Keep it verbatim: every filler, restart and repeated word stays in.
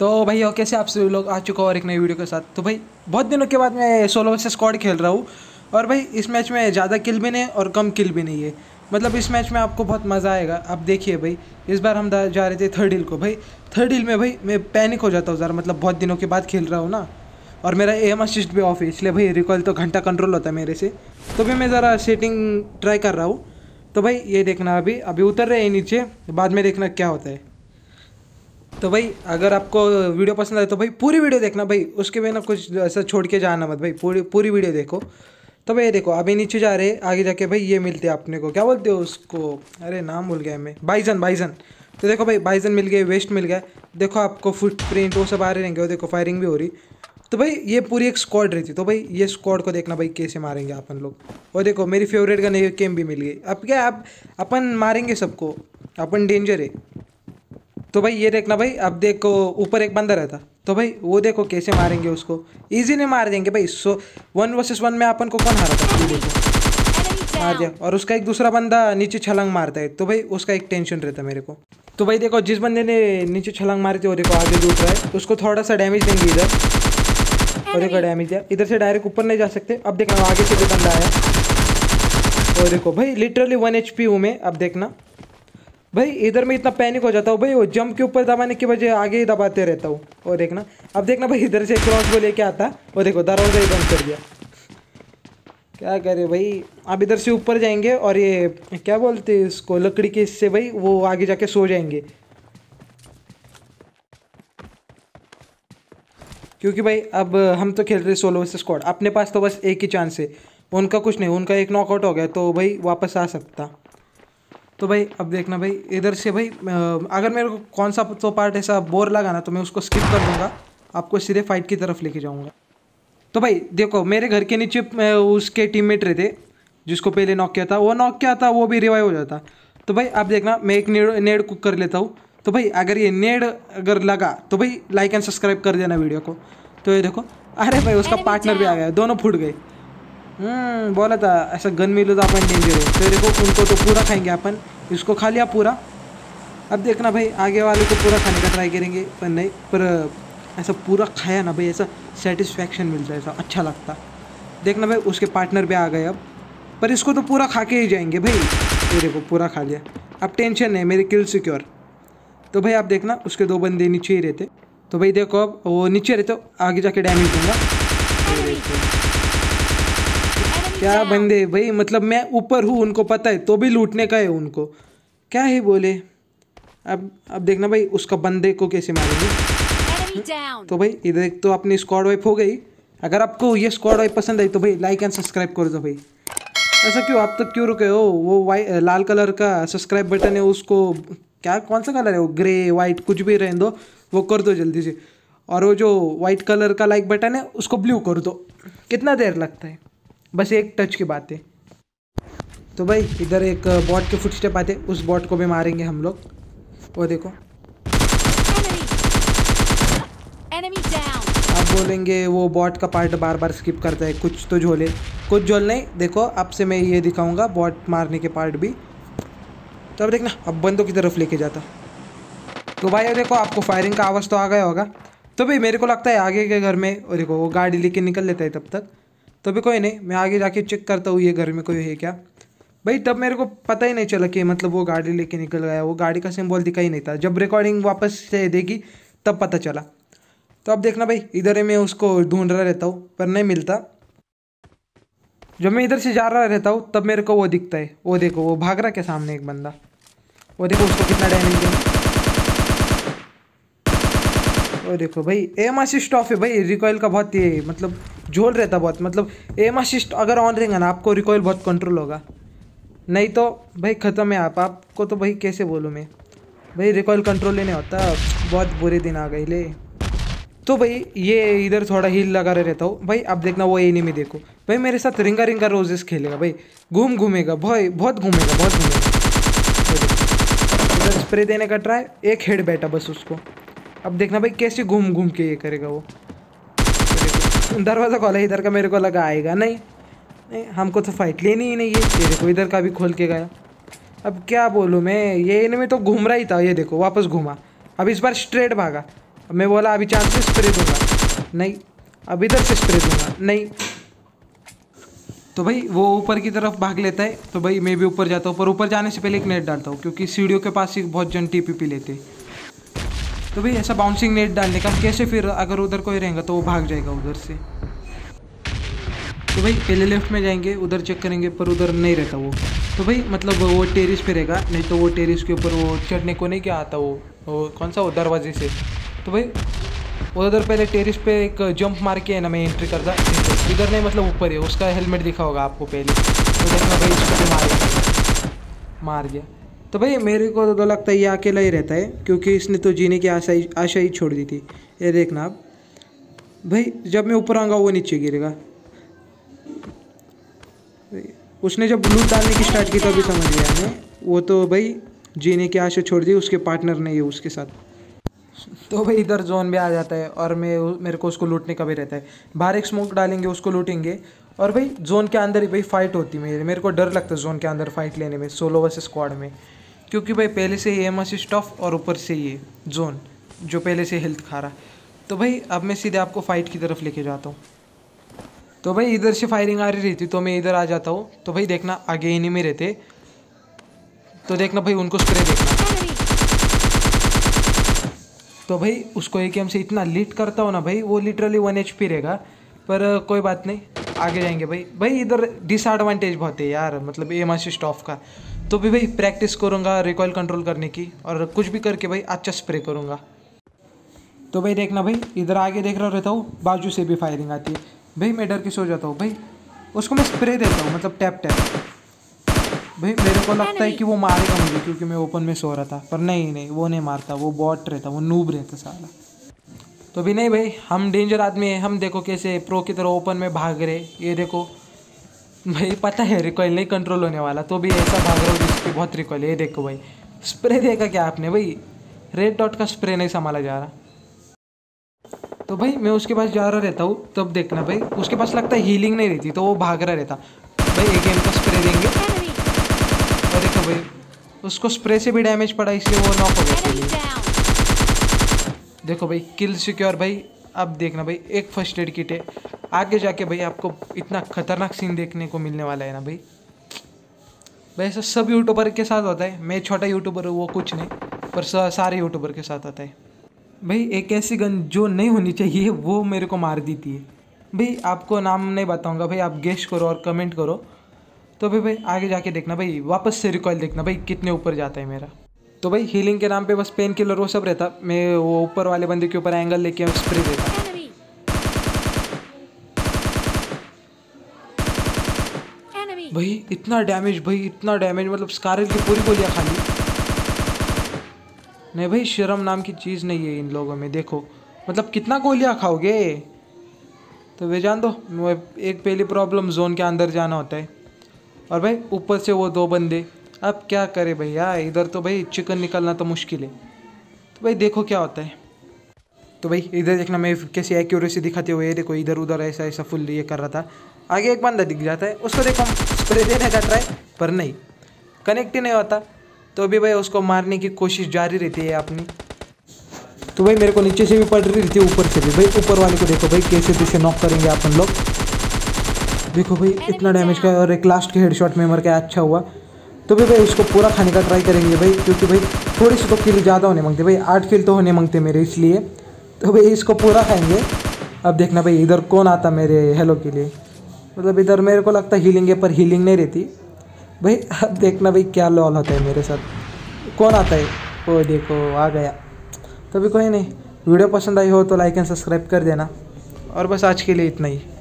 तो भाई और कैसे आप सभी लोग आ चुका और एक नई वीडियो के साथ। तो भाई बहुत दिनों के बाद मैं सोलो वर्सेस स्क्वाड खेल रहा हूँ और भाई इस मैच में ज़्यादा किल भी नहीं और कम किल भी नहीं है। मतलब इस मैच में आपको बहुत मज़ा आएगा। आप देखिए भाई, इस बार हम जा रहे थे थर्ड हिल को। भाई थर्ड हिल में भाई मैं पैनिक हो जाता हूँ ज़रा, मतलब बहुत दिनों के बाद खेल रहा हूँ ना, और मेरा एम असिस्ट भी ऑफ है, इसलिए भाई रिकॉइल तो घंटा कंट्रोल होता है मेरे से। तो भी मैं ज़रा सेटिंग ट्राई कर रहा हूँ। तो भाई ये देखना, अभी अभी उतर रहे हैं नीचे, बाद में देखना क्या होता है। तो भाई अगर आपको वीडियो पसंद आए तो भाई पूरी वीडियो देखना भाई, उसके बिना कुछ ऐसा छोड़ के जाना मत भाई, पूरी पूरी वीडियो देखो। तो भाई ये देखो अभी नीचे जा रहे हैं, आगे जाके भाई ये मिलते हैं अपने को, क्या बोलते हो उसको, अरे नाम भूल गया मैं, बाइजन बाइजन। तो देखो भाई बाइजन मिल गए, वेस्ट मिल गया, देखो आपको फुट प्रिंट वो सब आ रहे रहेंगे, वो देखो फायरिंग भी हो रही। तो भाई ये पूरी एक स्क्वाड रही थी। तो भाई ये स्क्वाड को देखना भाई कैसे मारेंगे अपन लोग। और देखो मेरी फेवरेट गन एक केम भी मिल गई। अब क्या, अब अपन मारेंगे सबको, अपन डेंजर है। तो भाई ये देखना भाई, अब देखो ऊपर एक बंदा रहता, तो भाई वो देखो कैसे मारेंगे उसको, इजीली मार देंगे भाई। सो वन वर्सेस वन में अपन को कौन हारा था, ये देखो मार दिया। और उसका एक दूसरा बंदा नीचे छलांग मारता है, तो भाई उसका एक टेंशन रहता है मेरे को। तो भाई देखो जिस बंदे ने नीचे छलांग मारी थी वो देखो आगे लूट रहा है, उसको थोड़ा सा डैमेज देंगे इधर, और देखो डैमेज दिया। इधर से डायरेक्ट ऊपर नहीं जा सकते। अब देखना आगे से भी बंदा आया, और देखो भाई लिटरली वन एच पी हूँ मैं। अब देखना भाई इधर में इतना पैनिक हो जाता हूँ भाई, वो जंप के ऊपर दबाने की वजह आगे ही दबाते रहता हूँ। और देखना, अब देखना भाई इधर से क्रॉस बो लेके आता, और देखो दरवाजा ही बंद कर दिया। क्या करे भाई, अब इधर से ऊपर जाएंगे और ये क्या बोलते हैं इसको, लकड़ी के इससे भाई वो आगे जाके सो जाएंगे। क्योंकि भाई अब हम तो खेल रहे सोलो वर्सेस स्क्वाड, अपने पास तो बस एक ही चांस है, उनका कुछ नहीं, उनका एक नॉकआउट हो गया तो भाई वापस आ सकता। तो भाई अब देखना भाई इधर से भाई, अगर मेरे को कौन सा तो पार्ट ऐसा बोर लगा ना तो मैं उसको स्किप कर दूंगा, आपको सीधे फाइट की तरफ लेके जाऊंगा। तो भाई देखो मेरे घर के नीचे उसके टीममेट रहते, जिसको पहले नॉक किया था, वो नॉक किया था, वो भी रिवाइव हो जाता। तो भाई अब देखना मैं एक नेड नेड कुक कर लेता हूँ। तो भाई अगर ये नेड अगर लगा तो भाई लाइक एंड सब्सक्राइब कर देना वीडियो को। तो ये देखो, अरे भाई उसका पार्टनर भी आ गया, दोनों फूट गए। हम्म बोला था ऐसा गन मिलो तो अपन डेंजर है। तो देखो उनको तो पूरा खाएंगे अपन, इसको खा लिया पूरा। अब देखना भाई आगे वाले को पूरा खाने का ट्राई करेंगे, पर नहीं, पर ऐसा पूरा खाया ना भाई, ऐसा सेटिस्फैक्शन मिलता है, ऐसा अच्छा लगता। देखना भाई उसके पार्टनर भी आ गए अब, पर इसको तो पूरा खा के ही जाएंगे भाई। ये देखो पूरा खा लिया, अब टेंशन नहीं, मेरी किल सिक्योर। तो भाई आप देखना उसके दो बंदे नीचे ही रहते। तो भाई देखो अब वो नीचे रहते, आगे जाके डैमेज दूंगा। क्या बंदे भाई, मतलब मैं ऊपर हूँ उनको पता है, तो भी लूटने का है उनको, क्या ही बोले। अब अब देखना भाई उसका बंदे को कैसे मारेंगे। तो भाई इधर तो अपनी स्क्वाड वाइप हो गई। अगर आपको ये स्क्वाड वाइप पसंद आई तो भाई लाइक एंड सब्सक्राइब कर दो भाई। ऐसा क्यों, आप तक क्यों रुके हो, वो वाइट लाल कलर का सब्सक्राइब बटन है, उसको क्या कौन सा कलर है वो, ग्रे वाइट कुछ भी रहने दो, वो कर दो जल्दी से। और वो जो वाइट कलर का लाइक बटन है उसको ब्लू कर दो। कितना देर लगता है, बस एक टच की बात है। तो भाई इधर एक बॉट के फुटस्टेप आते, उस बॉट को भी मारेंगे हम लोग। वो देखो आप बोलेंगे वो बॉट का पार्ट बार बार स्किप करता है, कुछ तो झोले, कुछ झोल नहीं। देखो अब से मैं ये दिखाऊंगा बॉट मारने के पार्ट भी। तो अब देखना अब बंदों की तरफ लेके जाता। तो भाई देखो आपको फायरिंग का आवाज़ तो आ गया होगा। तो भाई मेरे को लगता है आगे के घर में, और देखो वो गाड़ी लेके निकल लेता है तब तक। तो भी कोई नहीं, मैं आगे जाके चेक करता हूँ ये घर में कोई है क्या। भाई तब मेरे को पता ही नहीं चला कि मतलब वो गाड़ी लेके निकल गया, वो गाड़ी का सिंबल दिखा ही नहीं था। जब रिकॉर्डिंग वापस से देगी तब पता चला। तो अब देखना भाई इधर मैं उसको ढूंढ रहा रहता हूँ पर नहीं मिलता। जब मैं इधर से जा रहा रहता हूँ तब मेरे को वो दिखता है, वो देखो वो भाग रहा क्या सामने एक बंदा, वो देखो उसको कितना डैमेज देना। वो देखो भाई एम असिस्ट ऑफ है भाई, रिकॉइल का बहुत ये मतलब झोल रहता बहुत, मतलब एम असिस्ट अगर ऑन रहेगा ना आपको रिकॉइल बहुत कंट्रोल होगा, नहीं तो भाई ख़त्म है आप। आपको तो भाई कैसे बोलूँ मैं, भाई रिकॉइल कंट्रोल ही नहीं होता, बहुत बुरे दिन आ गए ले। तो भाई ये इधर थोड़ा हील लगा रहता हूँ भाई। अब देखना वो एनिमी देखो भाई मेरे साथ रिंगा रिंगा रोजेस खेलेगा भाई, घूम घूमेगा भाई, बहुत घूमेगा बहुत घूमेगा। इधर स्प्रे देने का ट्राई, एक हेड बैठा बस उसको। अब देखना भाई कैसे घूम घूम के ये करेगा वो। दरवाज़ा खोला इधर का, मेरे को लगा आएगा नहीं, नहीं हमको तो फाइट लेनी ही नहीं है। ये देखो इधर का भी खोल के गया। अब क्या बोलूँ मैं, ये एनिमी तो घूम रहा ही था, ये देखो वापस घूमा, अब इस बार स्ट्रेट भागा। अब मैं बोला अभी चांस से स्प्रे दूंगा, नहीं। अब इधर से स्प्रे दूंगा, नहीं। तो भाई वो ऊपर की तरफ भाग लेता है, तो भाई मैं भी ऊपर जाता हूँ, पर ऊपर जाने से पहले एक नेट डालता हूँ क्योंकि सीढ़ियों के पास ही बहुत जन टीपीपी लेते। तो भाई ऐसा बाउंसिंग नेट डालने का कैसे, फिर अगर उधर कोई रहेगा तो वो भाग जाएगा उधर से। तो भाई पहले लेफ्ट में जाएंगे, उधर चेक करेंगे, पर उधर नहीं रहता वो। तो भाई मतलब वो टेरिस पे रहेगा, नहीं तो वो टेरिस के ऊपर वो चढ़ने को नहीं क्या आता वो वो कौन सा वो दरवाजे से। तो भाई उधर पहले टेरिस पे एक जंप मार के है ना मैं एंट्री करता, इधर नहीं मतलब ऊपर है, उसका हेलमेट दिखा होगा आपको पहले। तो देखना भाई इसको मार गया, मार गया। तो भाई मेरे को तो लगता है ये अकेला ही रहता है क्योंकि इसने तो जीने की आशा ही आशा ही छोड़ दी थी। ये देखना आप भाई, जब मैं ऊपर आऊँगा वो नीचे गिरेगा। उसने जब लूट डालने की स्टार्ट की तभी समझ गया मैं, वो तो भाई जीने की आशा छोड़ दी, उसके पार्टनर नहीं है उसके साथ। तो भाई इधर जोन भी आ जाता है और मैं मेरे को उसको लूटने का भी रहता है। बाहर एक स्मोक डालेंगे, उसको लूटेंगे, और भाई जोन के अंदर ही भाई फाइट होती है। मेरे मेरे को डर लगता है जोन के अंदर फाइट लेने में, सोलो वर्सेस स्क्वाड में, क्योंकि भाई पहले से ही एम असिस्ट ऑफ और ऊपर से ये जोन जो पहले से हेल्थ खा रहा। तो भाई अब मैं सीधे आपको फाइट की तरफ लेके जाता हूँ। तो भाई इधर से फायरिंग आ रही थी तो मैं इधर आ जाता हूँ। तो भाई देखना आगे एनिमी रहते, तो देखना भाई उनको स्प्रे देखना। तो भाई उसको एक एम से इतना लीट करता हो ना भाई, वो लिटरली वन एच पी रहेगा, पर कोई बात नहीं, आगे जाएंगे भाई। भाई इधर डिसएडवांटेज बहुत है यार, मतलब एम असिस्ट ऑफ का। तो भी भाई प्रैक्टिस करूँगा रिकॉइल कंट्रोल करने की, और कुछ भी करके भाई अच्छा स्प्रे करूँगा। तो भाई देखना भाई इधर आगे देख रहा रहता हूँ, बाजू से भी फायरिंग आती है भाई, मैं डर के सो जाता हूँ भाई। उसको मैं स्प्रे देता हूँ, मतलब टैप टैप। भाई मेरे को लगता है कि वो मारेगा मुझे क्योंकि मैं ओपन में सो रहा था, पर नहीं नहीं वो नहीं मारता, वो बॉट रहता, वो नूब रहता साला। तो भी नहीं भाई, हम डेंजर आदमी हैं, हम देखो कैसे प्रो की तरह ओपन में भाग रहे। ये देखो भाई, पता है रिकॉइल नहीं कंट्रोल होने वाला, तो भी ऐसा भाग रहा हूँ जिसकी बहुत रिकॉइल है। ये देखो भाई स्प्रे देखा क्या आपने, भाई रेड डॉट का स्प्रे नहीं संभाला जा रहा। तो भाई मैं उसके पास जा रहा रहता हूँ, तब देखना भाई उसके पास लगता है हीलिंग नहीं रहती, तो वो भाग रहा रहता। भाई एक गेम का स्प्रे देंगे, और देखो भाई उसको स्प्रे से भी डैमेज पड़ा, इसलिए वो नॉक हो गया। देखो भाई किल सिक्योर भाई। अब देखना भाई एक फर्स्ट एड किट है, आगे जाके भाई आपको इतना खतरनाक सीन देखने को मिलने वाला है ना भाई। भाई ऐसा सब यूट्यूबर के साथ होता है, मैं छोटा यूट्यूबर हूँ वो कुछ नहीं, पर सारे यूट्यूबर के साथ आता है भाई। एक ऐसी गन जो नहीं होनी चाहिए वो मेरे को मार दी थी भाई। आपको नाम नहीं बताऊंगा भाई, आप गेस करो और कमेंट करो। तो भाई भाई आगे जाके देखना भाई, वापस से रिकॉइल देखना भाई कितने ऊपर जाता है मेरा। तो भाई हीलिंग के नाम पे बस पेन किलर वो सब रहता, मैं वो ऊपर वाले बंदे के ऊपर एंगल लेके स्प्रे देता। भाई इतना डैमेज, भाई इतना डैमेज, मतलब स्कारल की पूरी गोलियाँ खाली। नहीं भाई शर्म नाम की चीज़ नहीं है इन लोगों में, देखो मतलब कितना गोलियाँ खाओगे। तो वे जान दो, एक पहली प्रॉब्लम जोन के अंदर जाना होता है, और भाई ऊपर से वो दो बंदे। अब क्या करे भैया, इधर तो भाई चिकन निकलना तो मुश्किल है। तो भाई देखो क्या होता है। तो भाई इधर देखना मैं कैसी एक्यूरेसी दिखाते हुए, देखो इधर उधर ऐसा ऐसा फुल ये कर रहा था। आगे एक बंदा दिख जाता है, उसको देखो स्प्रे देने का ट्राई, पर नहीं कनेक्ट ही नहीं होता। तो अभी भाई उसको मारने की कोशिश जारी रहती है अपनी। तो भाई मेरे को नीचे से भी पड़ रही थी, ऊपर से भी। भाई ऊपर वाले को देखो भाई कैसे कैसे नॉक करेंगे अपन लोग। देखो भाई इतना डैमेज का, और एक लास्ट के हेडशॉट में मर के अच्छा हुआ। तो भाई भाई इसको पूरा खाने का ट्राई करेंगे भाई, क्योंकि भाई थोड़ी सी तो किल ज़्यादा होने मांगते भाई, आठ किल तो होने मांगते मेरे, इसलिए तो भाई इसको पूरा खाएंगे। अब देखना भाई इधर कौन आता मेरे हेलो के लिए, मतलब इधर मेरे को लगता है हीलिंग है, पर हीलिंग नहीं रहती भाई। अब देखना भाई क्या लॉल होता है मेरे साथ, कौन आता है। वो देखो आ गया। तो भी कोई नहीं, वीडियो पसंद आई हो तो लाइक एंड सब्सक्राइब कर देना, और बस आज के लिए इतना ही।